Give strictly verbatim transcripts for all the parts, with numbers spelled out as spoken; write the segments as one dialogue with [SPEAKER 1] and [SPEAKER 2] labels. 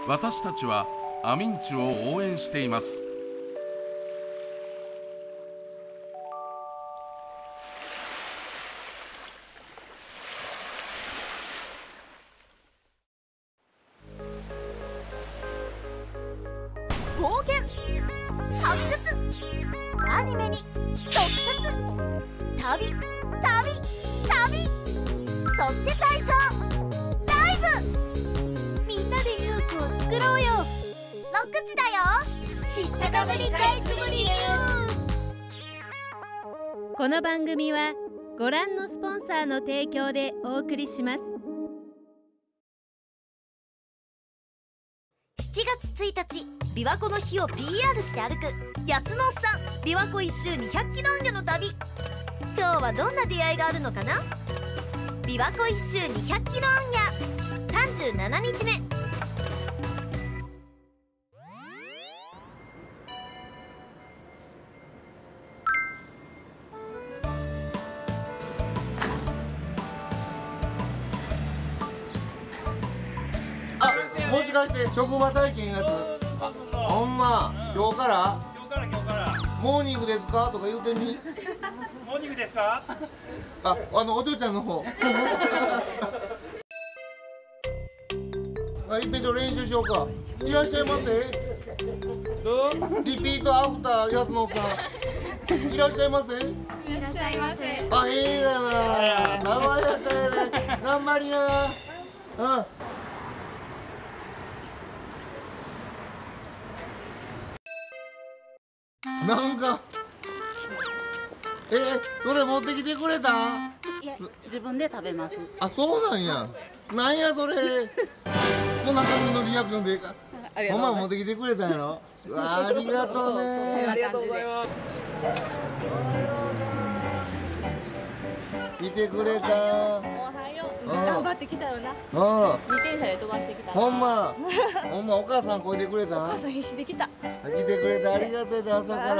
[SPEAKER 1] 私たちはアミンチュを応援しています。
[SPEAKER 2] 冒険、発掘、アニメに特撮、旅、旅、旅、そして体操、ライブ、みんなでニュースを作ろうよ。ろくじだよ。知ったかぶりかいつぶりニュース。
[SPEAKER 3] この番組はご覧のスポンサーの提供でお送りします。
[SPEAKER 2] しちがつついたち、琵琶湖の日を ピーアール して歩く安野さん琵琶湖一周にひゃっキロ行脚の旅。今日はどんな出会いがあるのかな。琵琶湖一周にひゃっキロ行脚さんじゅうしちにちめ。
[SPEAKER 4] もしかして職場体験やつ？ほんま、今日から？
[SPEAKER 5] 今日から今日から。
[SPEAKER 4] モーニングですかとか言うてみ。
[SPEAKER 5] モーニングですか？
[SPEAKER 4] あ、あのお嬢ちゃんの方。あ、一遍ちょ練習しようか。いらっしゃいませ。リピートアフター安野さん。いらっしゃいませ。
[SPEAKER 3] いらっしゃいませ。
[SPEAKER 4] あ、ええだな。爽やかやね。頑張りな。うん。なんか、えー、それ持ってきてくれた？
[SPEAKER 6] いや、自分で食べます。
[SPEAKER 4] あ、そうなんや。なんやそれ。こんな感じのリアクションでいいか。ほんま持ってきてくれたんやろ。うわ、ありがとうね。
[SPEAKER 5] ありがとうございます。
[SPEAKER 4] 来てくれた。
[SPEAKER 6] おはよう。頑張ってきたよな。
[SPEAKER 4] ああ。
[SPEAKER 6] 自転車で飛ばしてきた。
[SPEAKER 4] ほんま。ほんまお母さんこいでくれた。
[SPEAKER 6] お母さん必死できた。
[SPEAKER 4] 来てくれてありがとうで朝から。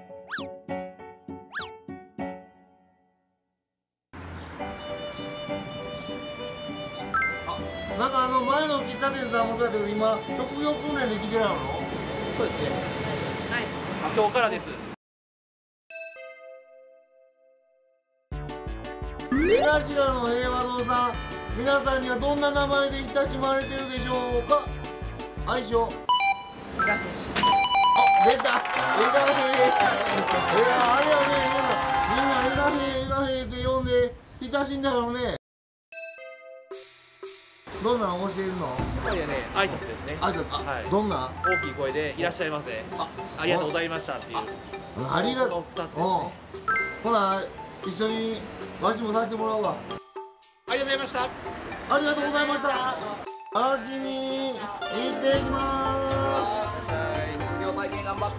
[SPEAKER 4] なんかあの前の喫茶店さんもそうやけど今職業訓練で来てらの？
[SPEAKER 5] そうですね。はい。今日からです。
[SPEAKER 4] 江頭の平和堂さん、皆さんにはどんな名前で親しまれてるでしょうか？愛称。あ、出た。えがへい。いやあれやね、みんなえがへいえがへいって呼んで親しんだろうね。どんなの教えるの？
[SPEAKER 5] やっぱりね、挨拶ですね。
[SPEAKER 4] 挨拶、あ、はい、どんな？
[SPEAKER 5] 大きい声でいらっしゃいませ。あ、ありがとうございましたっていう。
[SPEAKER 4] ありがとう。
[SPEAKER 5] ふたつですね。
[SPEAKER 4] ほな、一緒にわしもさせてもらおうわ。
[SPEAKER 5] ありがとうございました。
[SPEAKER 4] ありがとうございました。秋に行ってきます。
[SPEAKER 5] 今日体験頑張って。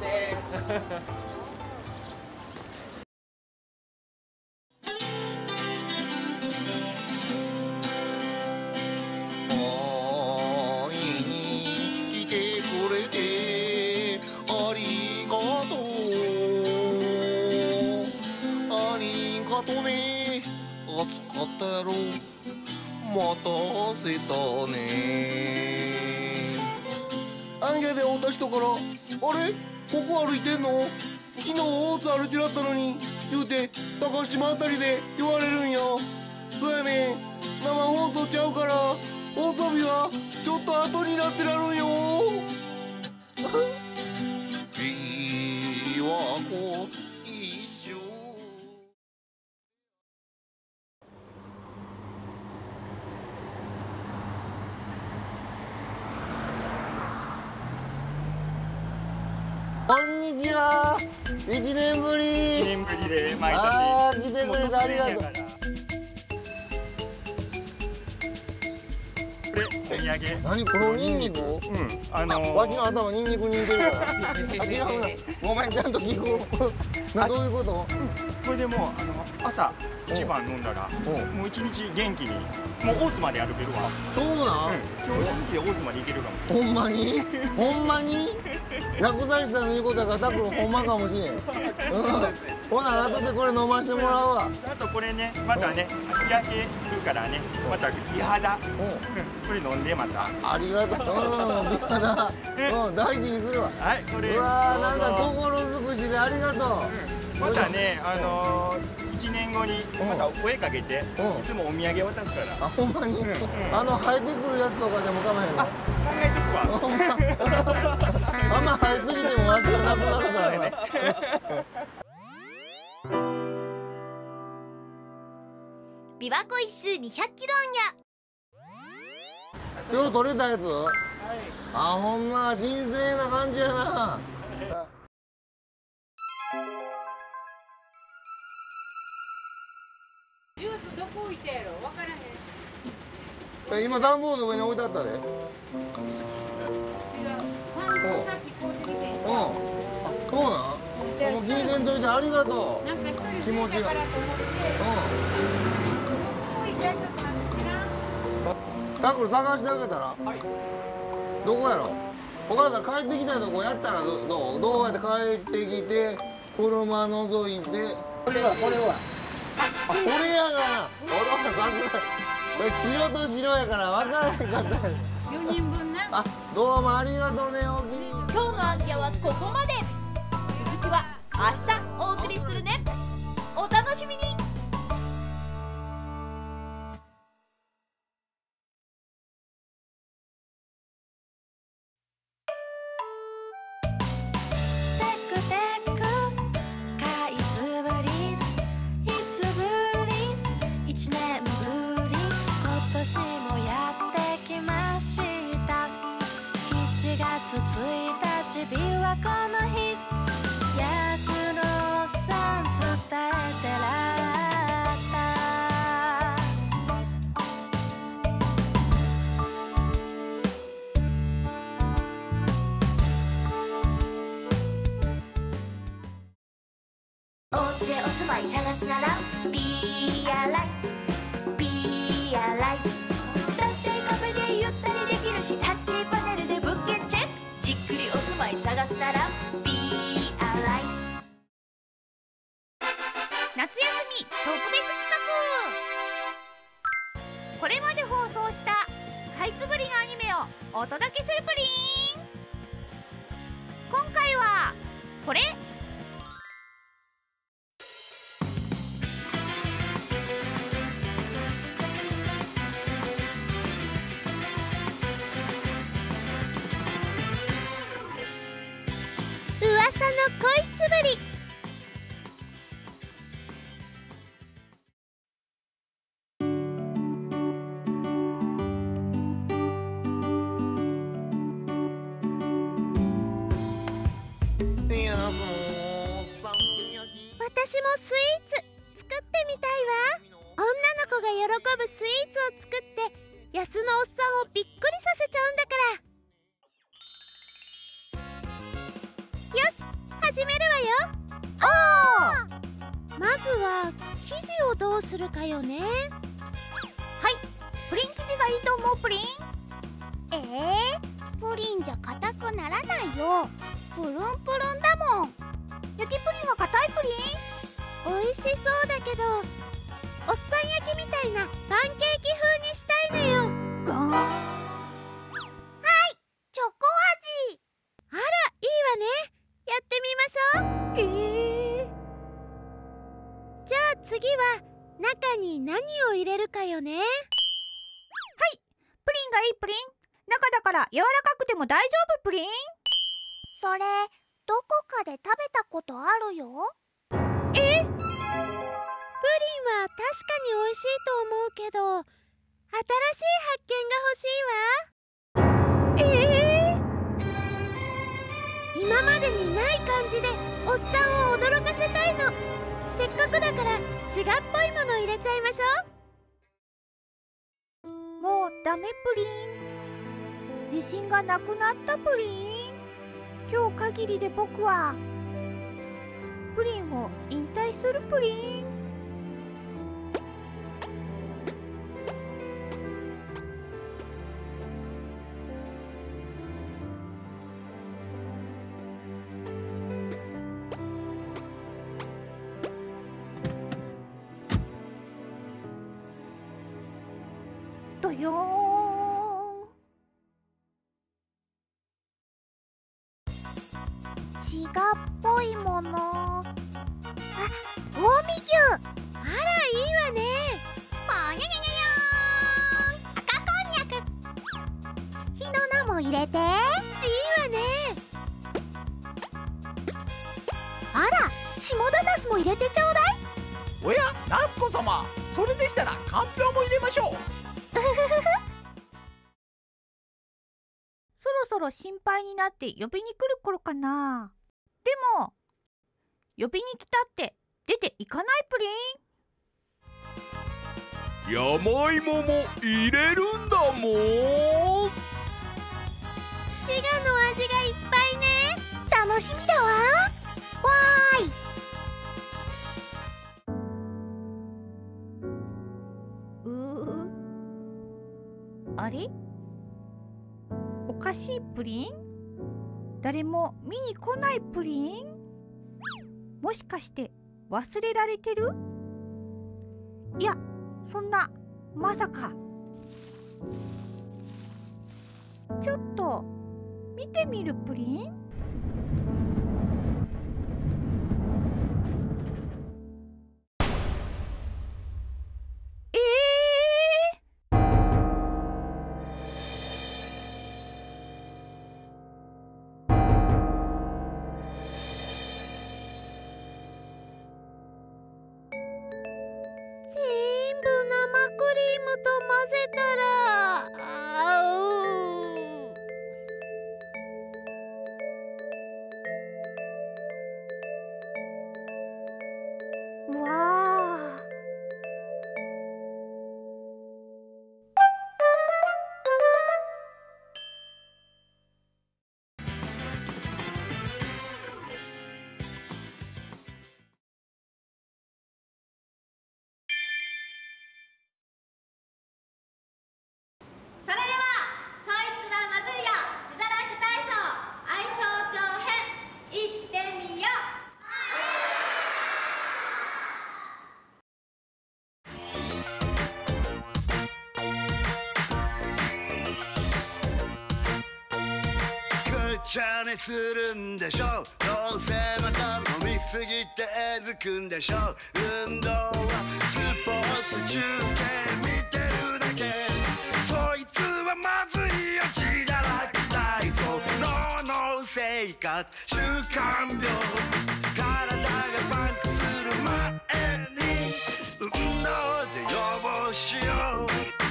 [SPEAKER 4] 暑かったやろ。待たせたね。アンゲで会うた人から「あれここ歩いてんの？昨日大津歩いてらったのに」言うて高島あたりで言われるんよ。そうやねん、生放送ちゃうから放送日はちょっと後になってらるんよ。琵琶湖一周。こんにちは。一年ぶり。
[SPEAKER 5] 一年ぶりで毎年。
[SPEAKER 4] ああ、来てくれてありがとう。
[SPEAKER 5] これお土産。
[SPEAKER 4] 何このニンニク？うん、
[SPEAKER 5] あのー、
[SPEAKER 4] わしの頭ニンニクに似てるから。あ、違うな。ごめん、ちゃんと聞く。な、どういうこと？
[SPEAKER 5] これでもうあの朝一番飲んだらもう一日元気にもう大津まで歩けるわ。
[SPEAKER 4] そうなん？
[SPEAKER 5] 今日一日で大津まで行けるかも。
[SPEAKER 4] ほんまに？ほんまに？ 薬剤師さんの言うことやからタックルほんまかもしれん。うん。ほな後でこれ飲ましてもらうわ。
[SPEAKER 5] あとこれね、またね、日焼けするからね、また美肌。うん、これ飲んでまた。
[SPEAKER 4] ありがとう。うん、美肌。うん、大事にするわ。
[SPEAKER 5] はい、これ。
[SPEAKER 4] うわー、なんか心尽くしでありがとう。
[SPEAKER 5] またね、あのー、いちねんごにまた声かけて、いつもお土産渡すから。
[SPEAKER 4] あ、ほんまに。あの生えてくるやつとかでも構へんの。
[SPEAKER 5] 考えとくわ。
[SPEAKER 4] ほんま。あんま生えすぎてもわしがなくなるからね。
[SPEAKER 2] 琵琶湖一周にひゃくキロアン
[SPEAKER 4] 今日取れたやつ？はい。あ、ほんま新鮮な感じやな。
[SPEAKER 7] ジュースどこ置いてやろわからへん。
[SPEAKER 4] 今段ボールの上に置いてあったで。違う。
[SPEAKER 7] パン粉さっき買うてきてん。
[SPEAKER 4] うん。あ、そうなん？もう気にせんといてありがとう。
[SPEAKER 7] なんか一人
[SPEAKER 4] 気持ちが。
[SPEAKER 7] だからと思って。
[SPEAKER 4] うん。
[SPEAKER 7] どこ置いてやったかな知らん。
[SPEAKER 4] タックル探してあげたら。はい。どこやろ？お母さん帰ってきたとこやったらどどう？どうやって帰ってきて車覗いて。これはこれは。あ、これやがな。お父さんさすが。これ白と白やから分からへんかった。
[SPEAKER 7] 四人分な。
[SPEAKER 4] あ、どうもありがとうね、おきに。
[SPEAKER 2] 今日のアンケはここまで。続きは明日お送りするね。お楽しみに。
[SPEAKER 8] テクテクかいつぶりいつぶりいちねんぶり今年もやってきましたしちがつついたちびわこの日やすのおっさん伝えてらった
[SPEAKER 2] お家でお住まい探すなら ビーアールアイ ビーアールアイ だってカフェでゆったりできるしタッチパネルで物件チェックじっくりお住まい探すなら ビーアールアイ
[SPEAKER 3] 夏休み特別企画これまで放送したかいつぶりのアニメをお届けするプリン今回はこれ噂の恋つぶり私もスイーツ作ってみたいわ女の子が喜ぶスイーツを作って安のおっさんをびっくりさせちゃうんだからよし始めるわよおーまずは生地をどうするかよねはいプリン生地がいいと思うプリンえー、プリンじゃ硬くならないよプルンプルンだもん焼きプリンは硬いプリン美味しそうだけどおっさん焼きみたいなパンケーキ風にしたいのよゴーンはいチョコ味あらいいわねやってみましょうえー、じゃあ次は中に何を入れるかよねはいプリンがいいプリン中だから柔らかくても大丈夫プリンそれどこかで食べたことあるよえプリンは確かに美味しいと思うけど新しい発見が欲しいわえー、今までにない感じでおっさんを驚かせたいのせっかくだから滋賀っぽいもの入れちゃいましょうもうダメプリン自信がなくなったプリン今日限りで僕はプリンを引退するプリンとよーん。血がっぽいもの。あ、近江牛。あら、いいわね。ぽにゃにゃにゃにゃーん。赤こんにゃく。日の名も入れて。いいわね。あら、下田ナスも入れてちょうだい。
[SPEAKER 9] おや、ナスコ様、それでしたらかんぴょうも入れましょう。
[SPEAKER 3] そろそろ心配になって呼びに来る頃かな。でも呼びに来たって出ていかないプリン。
[SPEAKER 1] 山芋も入れるんだもん。
[SPEAKER 3] 滋賀の味がいっぱいね。楽しみだわ。わーい。うー、あれ、おかしいプリン？誰も見に来ないプリン？もしかして忘れられてる？いや、そんな、まさか。ちょっと見てみるプリン？うわあ。
[SPEAKER 2] それではそいつがまずいよ自堕落体操愛称帳編いってみよう。
[SPEAKER 10] くちゃにするんでしょ。どうせまた飲みすぎてえずくんでしょ。運動はスポーツ中継見てるだけ。そいつはまずいよ自堕落体操。脳の生活習慣病。体がパンクする前に運動で予防しよう。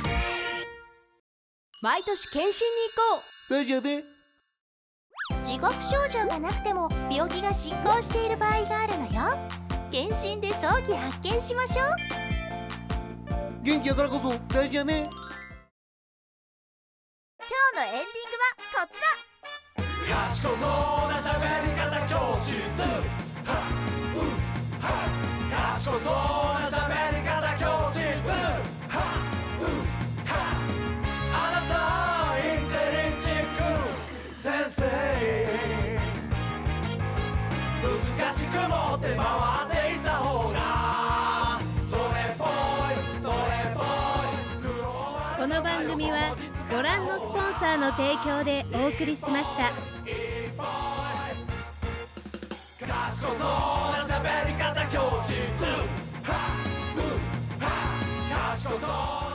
[SPEAKER 2] 毎年検診に行こう。
[SPEAKER 4] 大丈夫？
[SPEAKER 2] 自覚症状がなくても病気が進行している場合があるのよ。検診で早期発見しましょう。
[SPEAKER 4] 元気やからこそ大事やね。
[SPEAKER 2] 今日のエンディングはこちら。
[SPEAKER 9] 賢そうな喋り方教室。はうは賢そうな喋り方教室。はうはあなたインテリチック先生。難しく持って回っていた方がそれっぽいそれっぽい。
[SPEAKER 11] この番組はご覧のスポンサーの提供でお送りしました。
[SPEAKER 9] 賢そうな喋り方教室。はうは賢そう